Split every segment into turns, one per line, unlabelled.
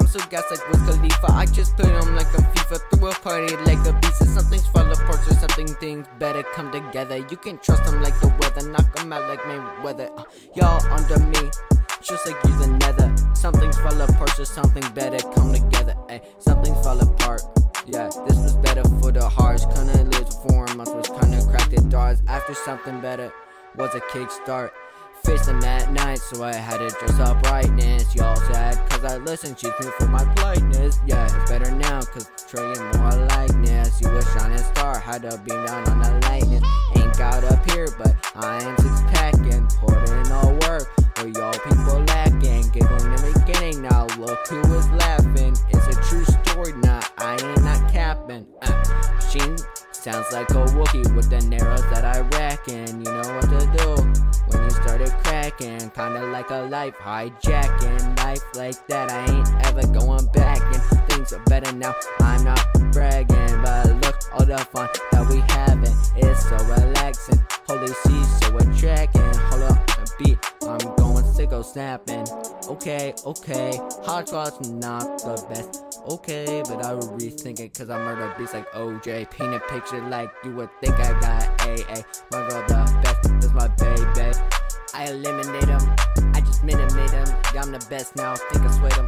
so gassed like Wiz Khalifa. I just put him like a FIFA, threw a party like Ibiza. Some things fall apart, so something things better come together. You can trust him like the weather, knock him out like Mayweather. Y'all under me, just like you the nether. Some things fall apart, so something better come together. Ay, some things fall apart. Yeah, this was better for the hearts. Couldn't live 4 months, was kinda cracked the doors. After something better was a kickstart. Faced them at night, so I had to dress up brightness. Y'all sad, cause I listened, she's me for my politeness. Yeah, it's better now, cause trillion more likeness. You a shining star, had to beam down on the lightness. Ain't got up here, but I am 6 packin'. Put in all work, but y'all people lacking. Giggling in the beginning, now look who is laughing. It's a true story, nah, I ain't not capping. She sounds like a Wookiee with the dineros that I rackin'. You know what to do when you started cracking, kinda like a life hijacking. Life like that, I ain't ever going back. And things are better now, I'm not bragging, but look, all the fun that we having, it's so relaxing. Holy C, so attracting. Hold up, a beat, I'm going sicko snapping. Okay, Hodgepodge not the best. Okay, but I would rethink it, cause I murder beats like OJ. Paint a picture like you would think I got AA. My girl the best, that's my baby. I eliminate him, I just minimate him. Yeah, I'm the best now, think I swayed him.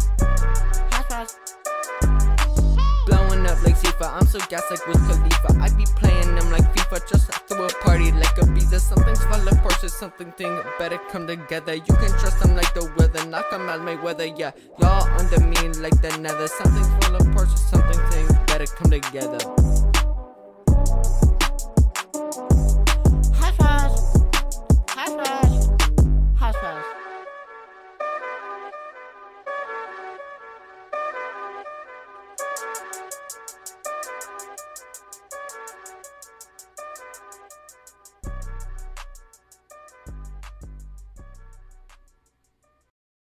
Blowing up like FIFA, I'm so gassed like Wiz Khalifa. I be playing them like FIFA, just through a party like Ibiza. Something's fall apart, so something better come together. You can trust them like the weather, knock them out Mayweather. Yeah, y'all under me like the nether. Something's fall apart, so something better come together.